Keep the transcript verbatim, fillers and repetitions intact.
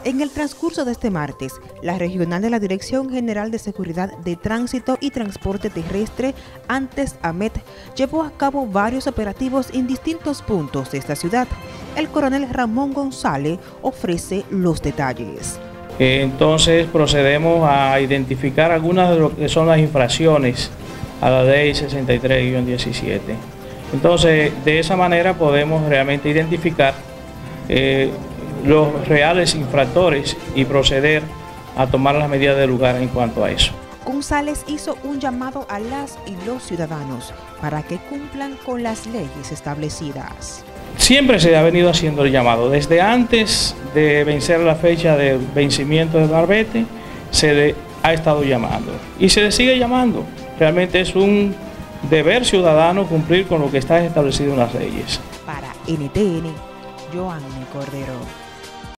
En el transcurso de este martes, la regional de la Dirección General de Seguridad de Tránsito y Transporte Terrestre, antes AMET, llevó a cabo varios operativos en distintos puntos de esta ciudad. El coronel Ramón González ofrece los detalles. Entonces procedemos a identificar algunas de lo que son las infracciones a la ley sesenta y tres guión diecisiete. Entonces, de esa manera podemos realmente identificar eh, los reales infractores y proceder a tomar las medidas de lugar en cuanto a eso. González hizo un llamado a las y los ciudadanos para que cumplan con las leyes establecidas. Siempre se ha venido haciendo el llamado. Desde antes de vencer la fecha de vencimiento del marbete, se le ha estado llamando y se le sigue llamando. Realmente es un deber ciudadano cumplir con lo que está establecido en las leyes. Para N T N, Joanny Cordero.